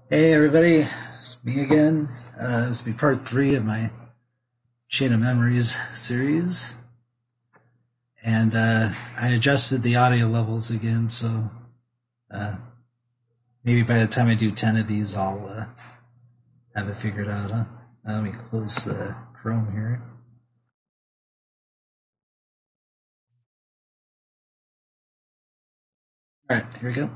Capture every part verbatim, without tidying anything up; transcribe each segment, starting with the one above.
Hey everybody, it's me again. Uh, this will be part three of my Chain of Memories series. And uh, I adjusted the audio levels again, so uh, maybe by the time I do ten of these, I'll uh, have it figured out. Huh? Uh, let me close uh, Chrome here. Alright, here we go.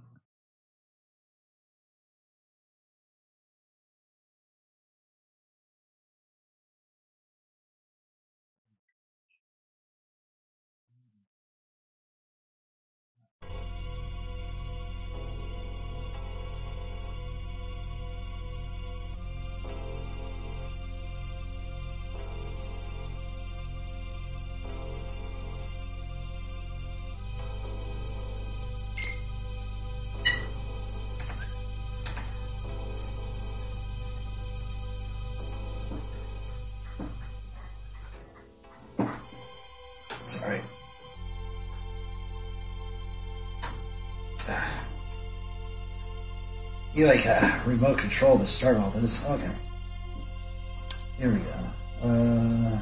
Sorry. You like a remote control to start all this? Okay. Here we go. Uh,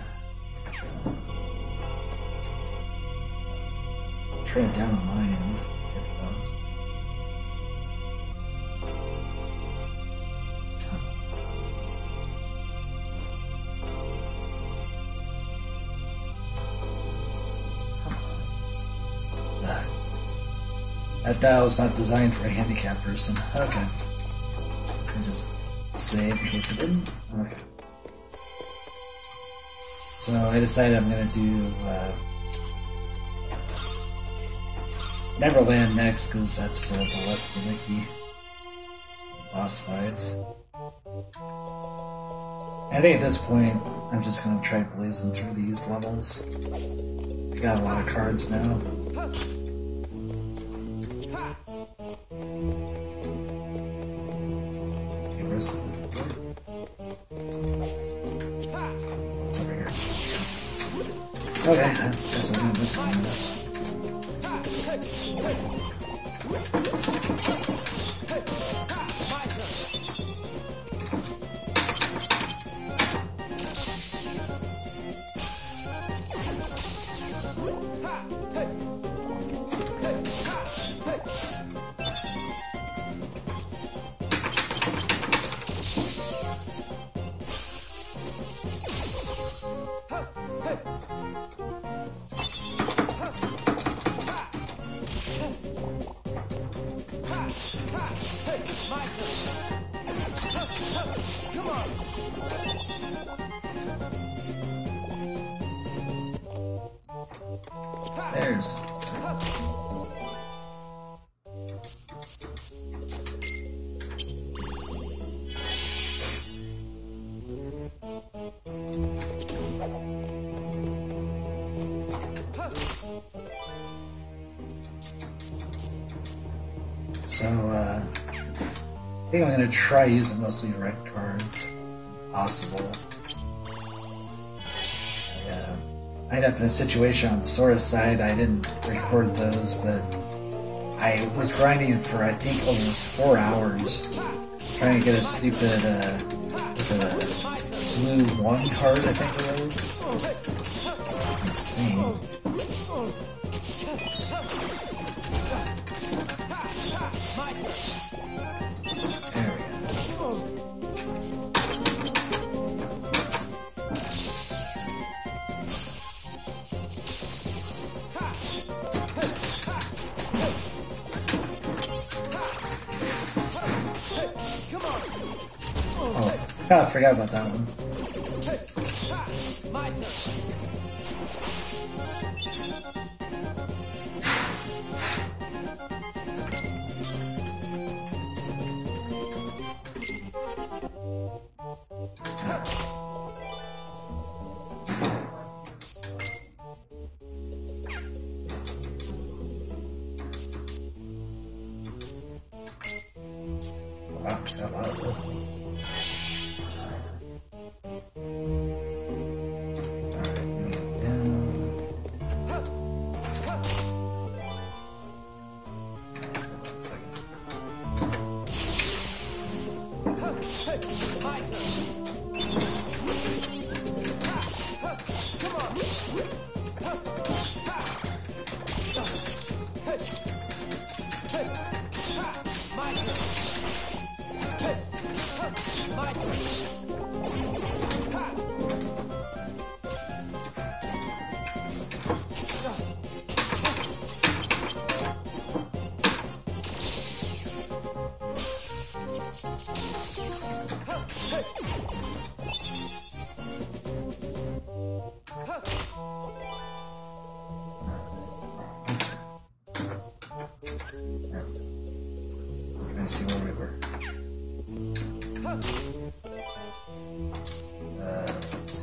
turn it down on my end. That dial is not designed for a handicapped person. Okay. I just save in case it didn't. Okay. So I decided I'm going to do uh, Neverland next because that's uh, the less gimmicky boss fights. I think at this point I'm just going to try blazing through these levels. I got a lot of cards now. Okay, I guess I'll do this one. There's. So, uh, I think I'm going to try using mostly red cards, if possible. I, uh, I ended up in a situation on Sora's side, I didn't record those, but I was grinding for, I think, almost four hours, trying to get a stupid, uh, was it a blue one card, I think it was? Insane. There we go. Oh, I forgot about that one. Wow, got a lot of wood. Let's see where we were. Uh, let's see.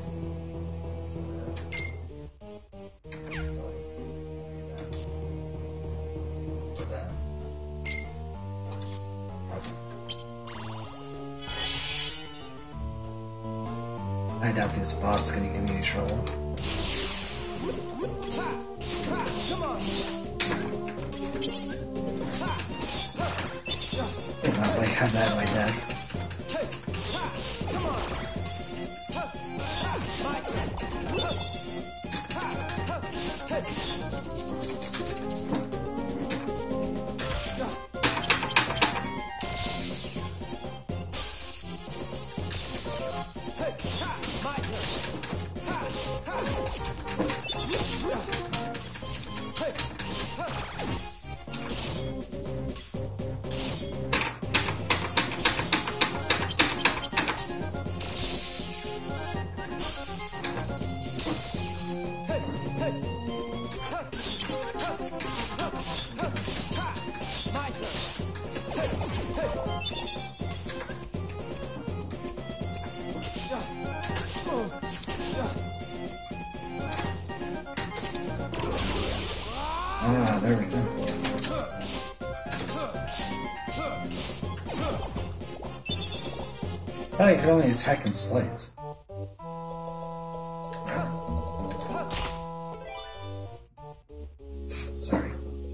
What's that? I doubt this boss is going to give me any trouble. Not like have that like that. Ah, there we go. I thought you could only attack in slides. Sorry.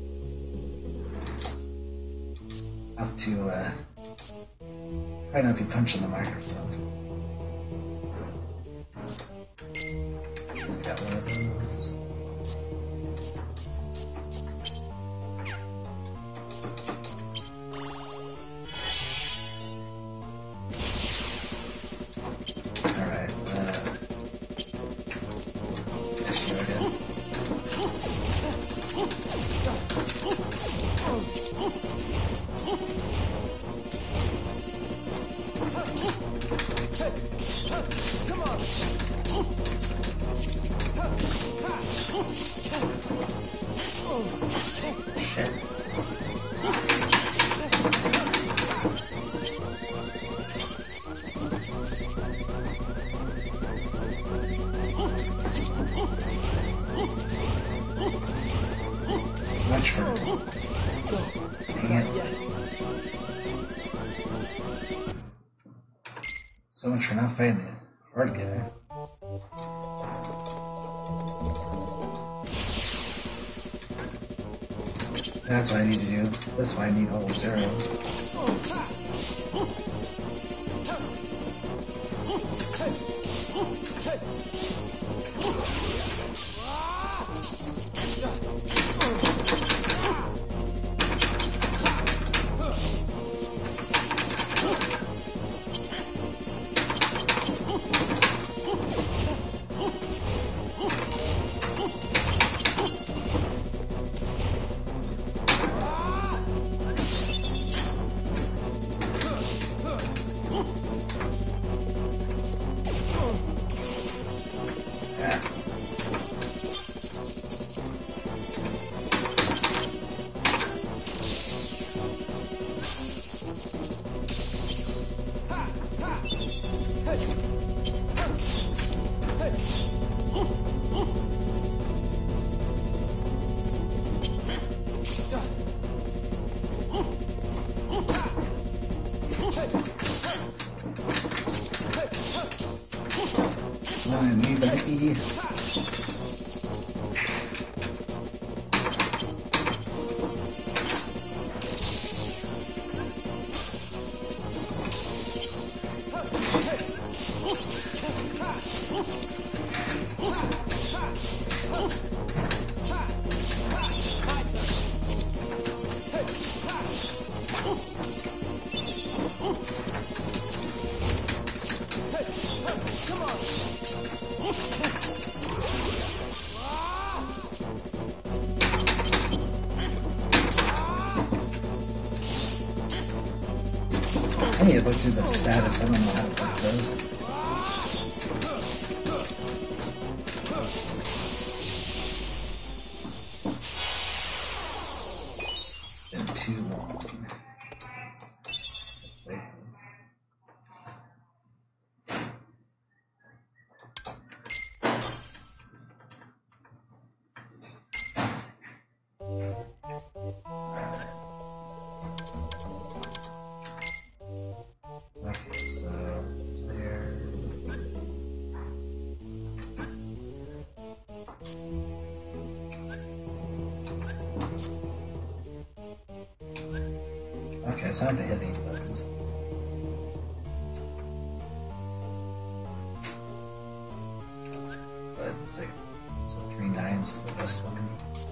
I have to, uh... try not to be punching the microphone. Got one of those. Alright, uh... let's go again. Come on! Shit. Much for dang it. So much for not fighting the hard guy. That's what I need to do. That's why I need all those arrows. I need that E. I need to look through the status. I don't know how to put those. Been too long. Okay, so I have to hit eight buttons. But it's like, so three nines is the best one.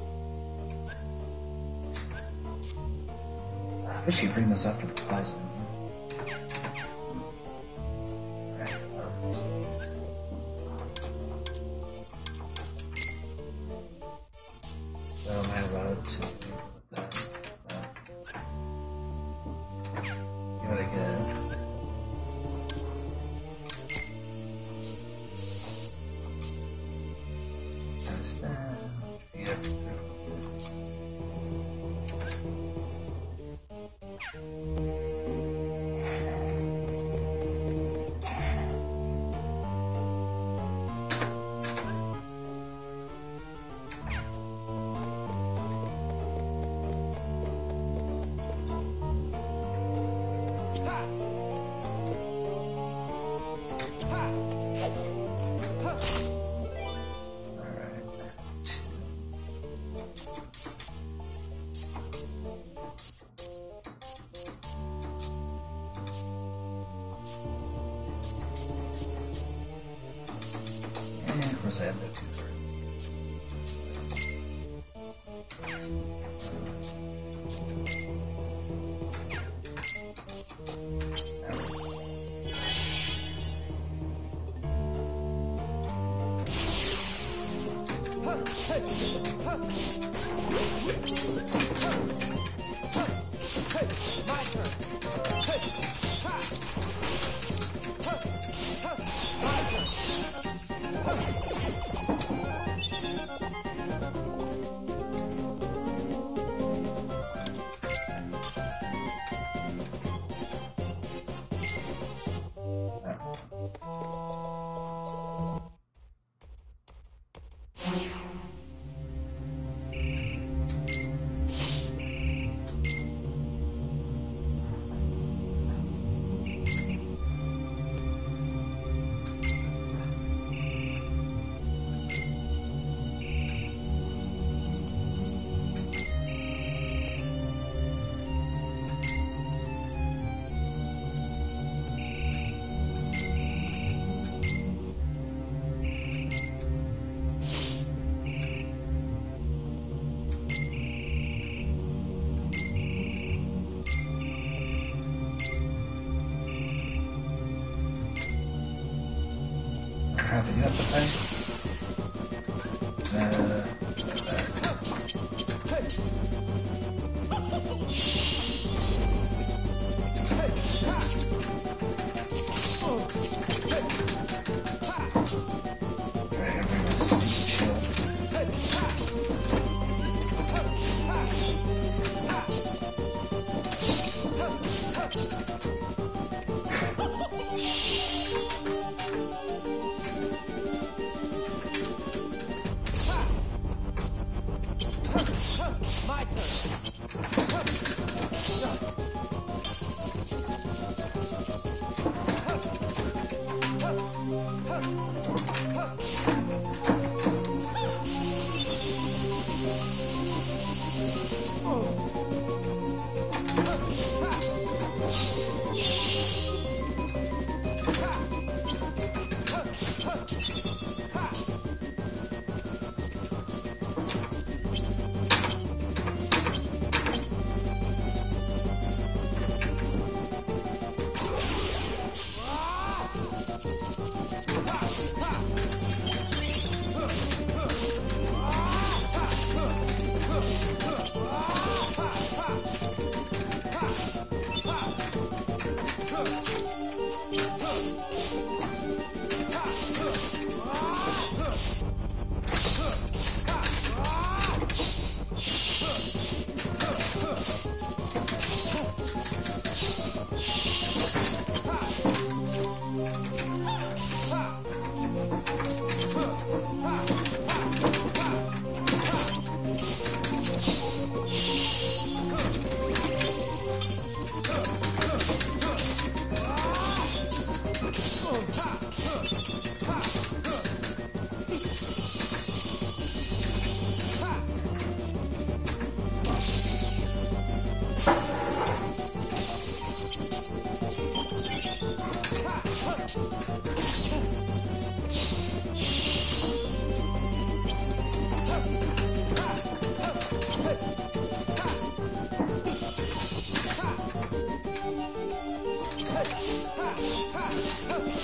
I wish you could bring this up for the pause menu. So my route to that. Give it a good. Of course, I have no two thirds. Crap, you have to pay? Uh, Alright, everyone's chill.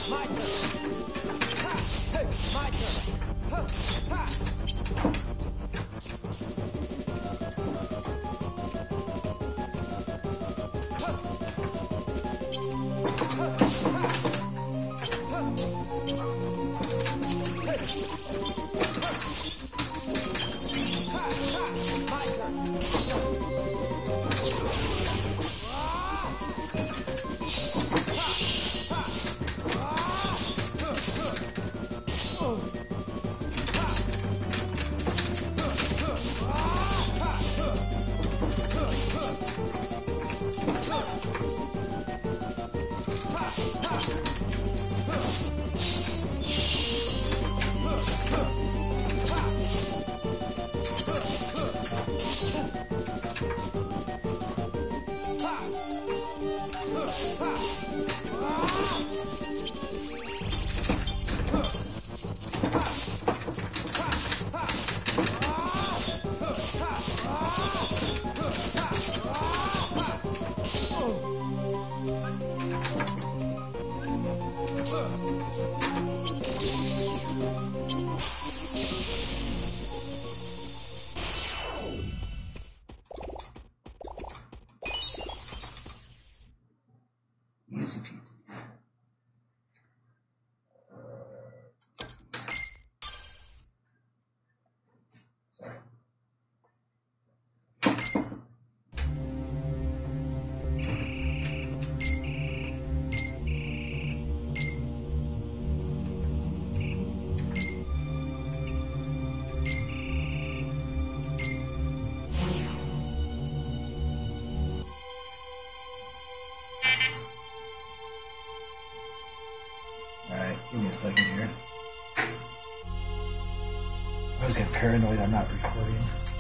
Easy peasy. Sorry. Give me a second here. I always get paranoid I'm not recording.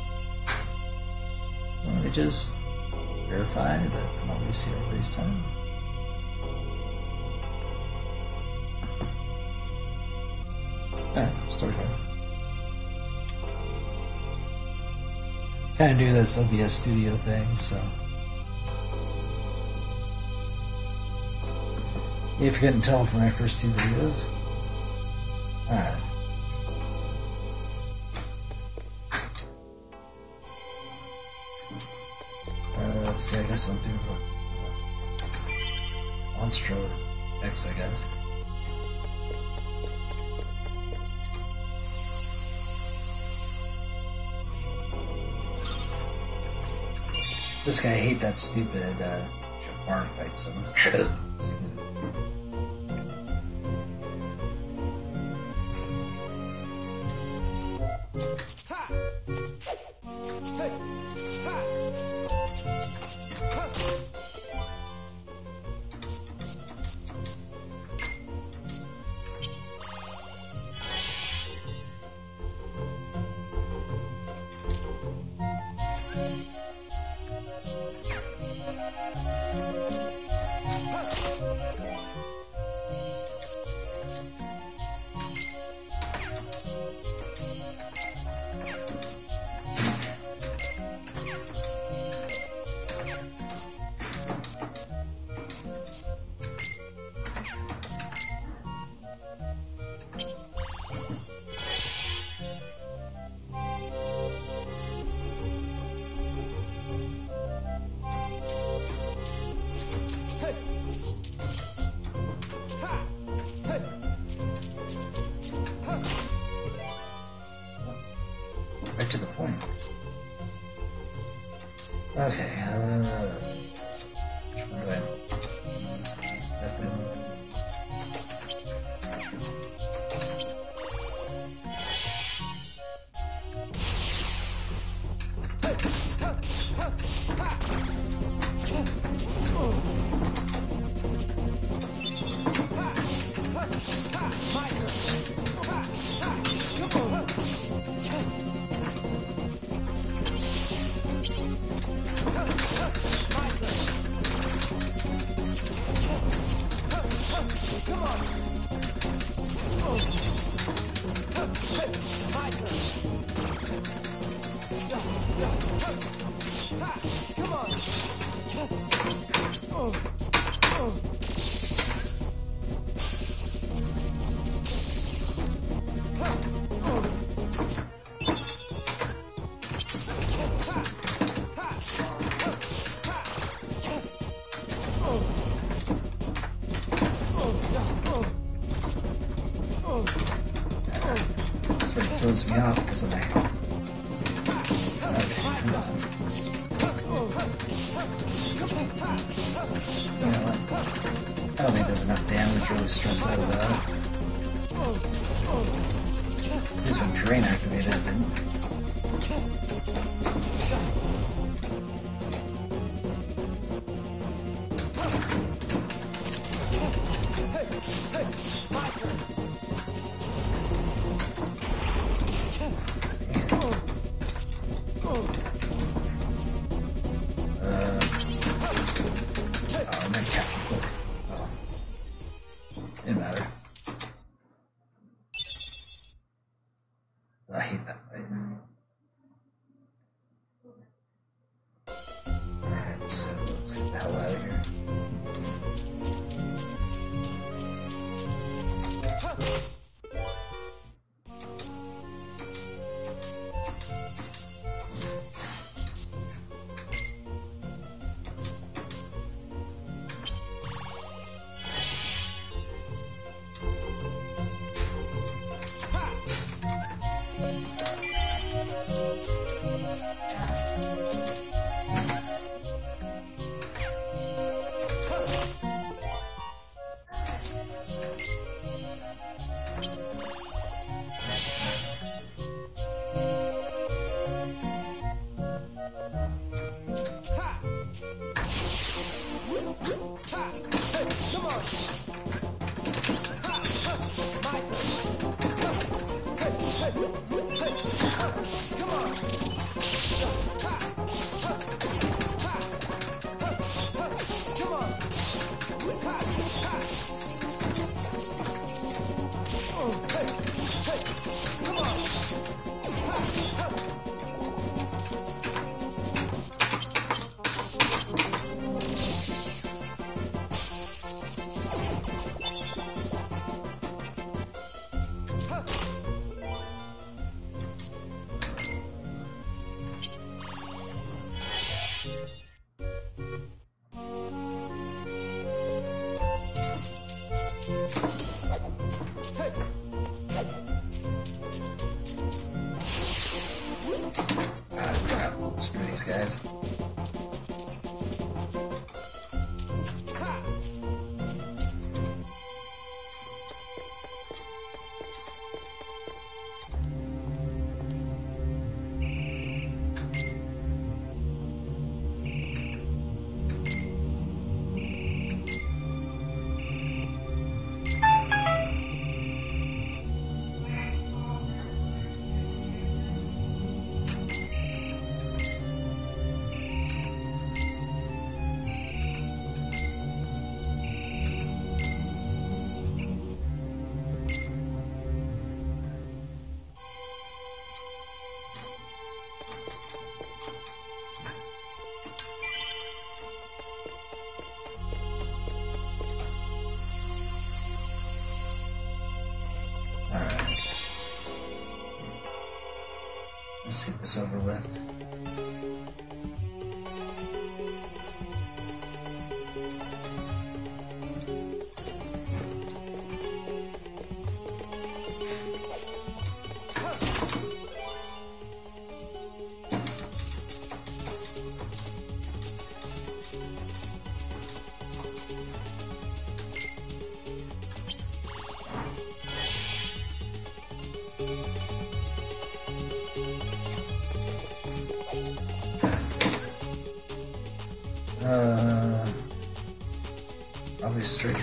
So let me just verify that I'm not wasting everybody's time. Alright, story time. Kind of do this O B S Studio thing, so. If you couldn't tell from my first two videos. Alright. Uh, let's see, I guess I'll do a Monstro X, I guess. This guy, I hate that stupid uh, bar fight so much. Right to the point. Okay, uh, which one do I use? Definitely. Sort of throws me off because of my... Okay, come on. You know what? I don't think there's enough damage to really stress out about it. This one drain activated, didn't it? I hate that fight. Alright, so let's get the hell out of here. Guys. Let's get this over with. Uh, probably straight.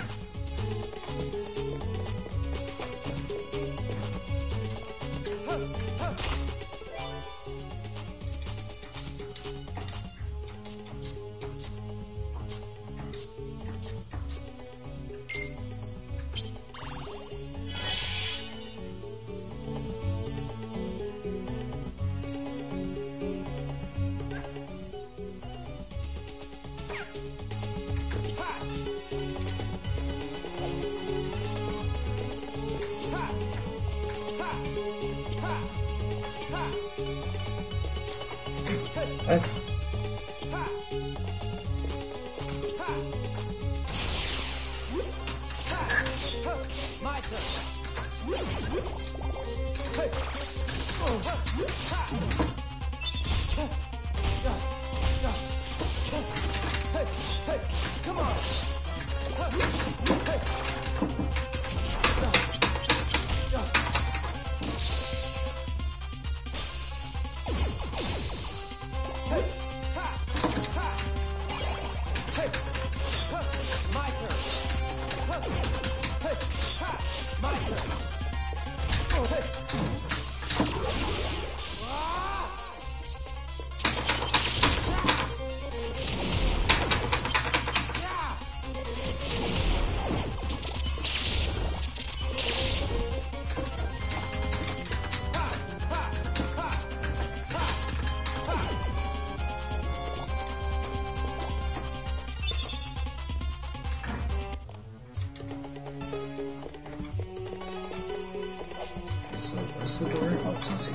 The door? Oh, it's easy.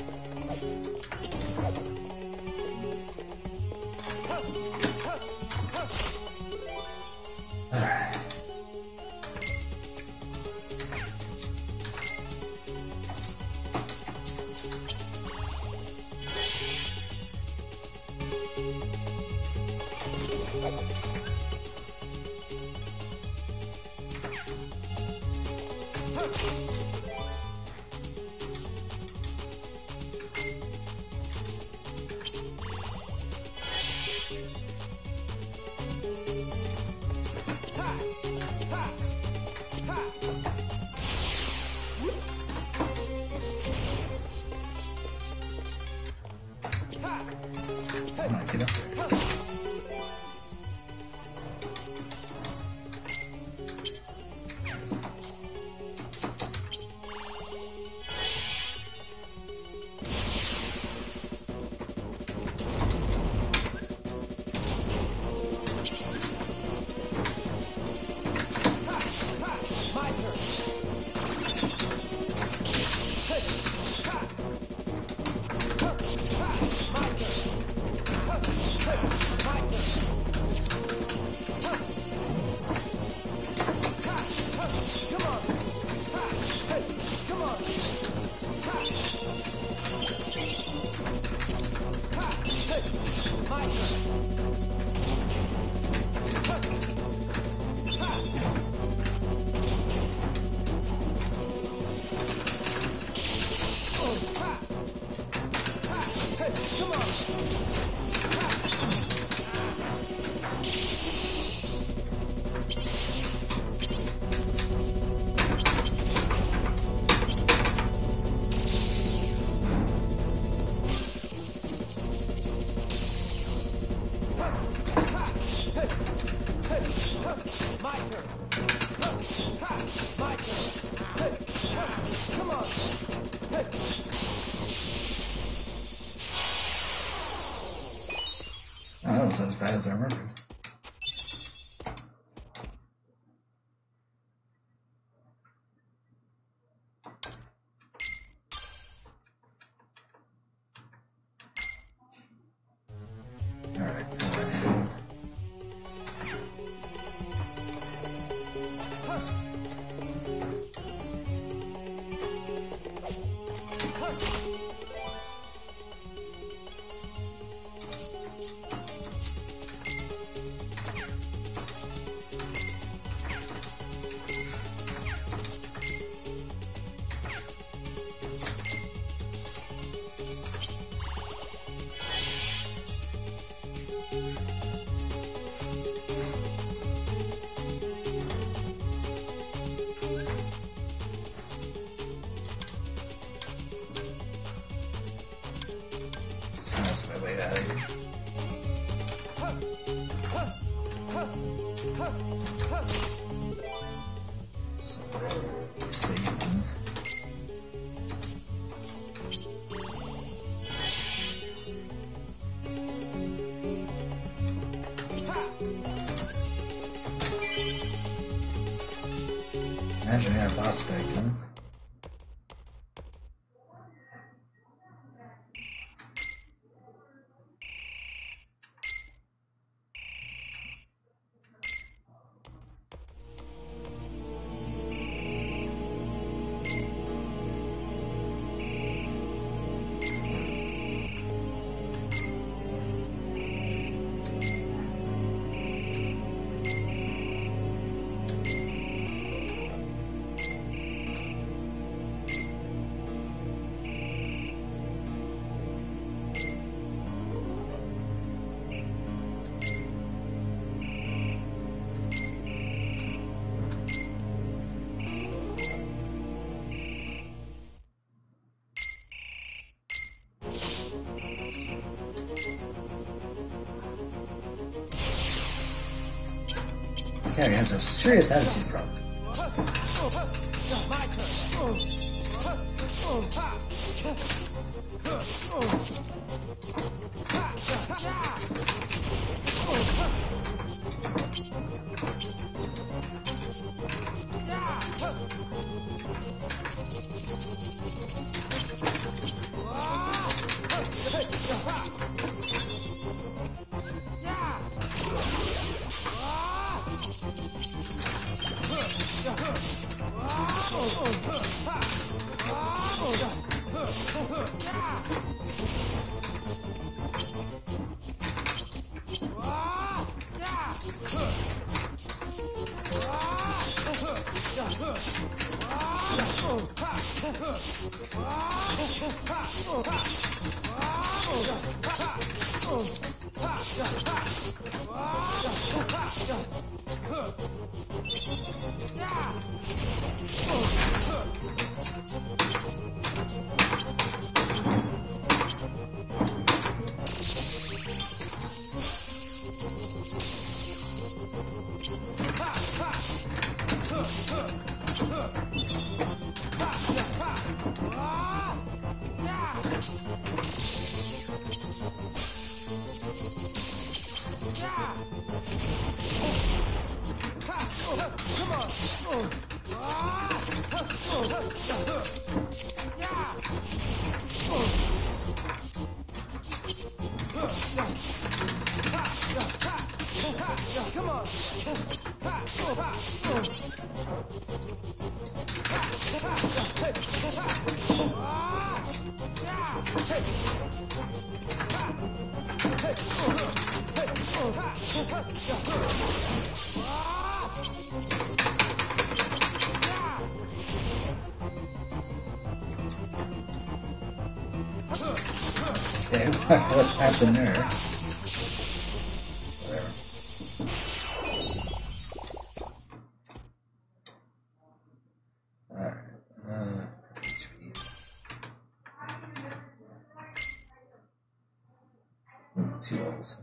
Alright. Get up there. Oh, that was as bad as I remembered. That's my way out of here. So, saving. Imagine our boss fight, huh? guy has a serious attitude problem. Okay, what happened there? Whatever. Alright. Uh, H P. Two levels.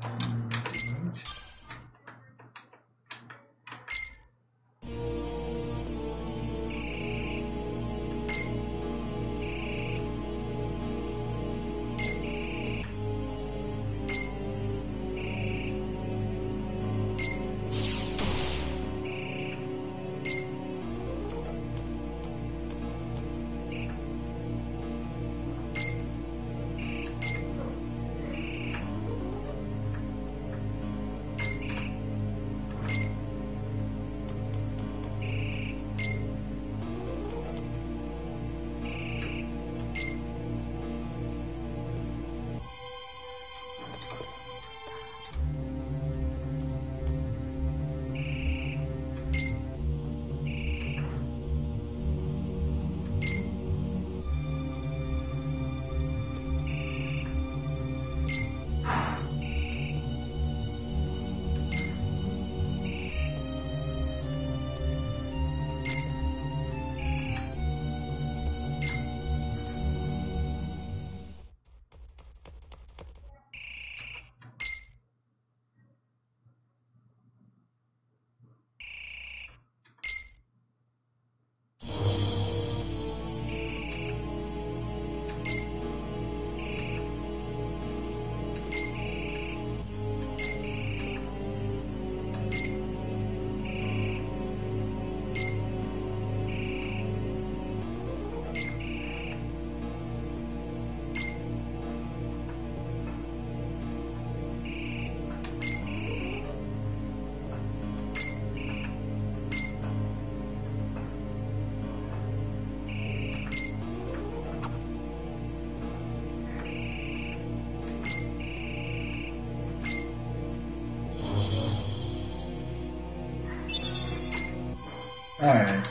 Alright.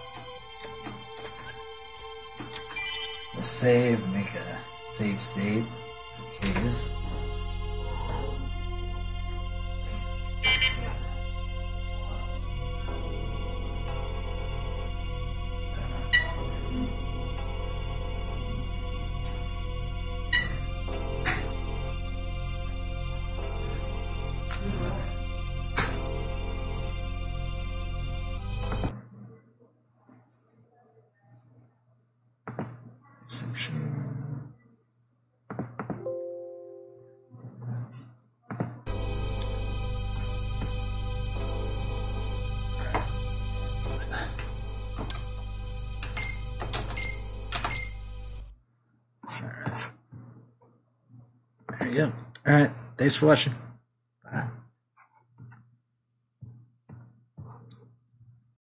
Let's save, make a save state, just in case. Section. All right. There you go. All right. Thanks for watching.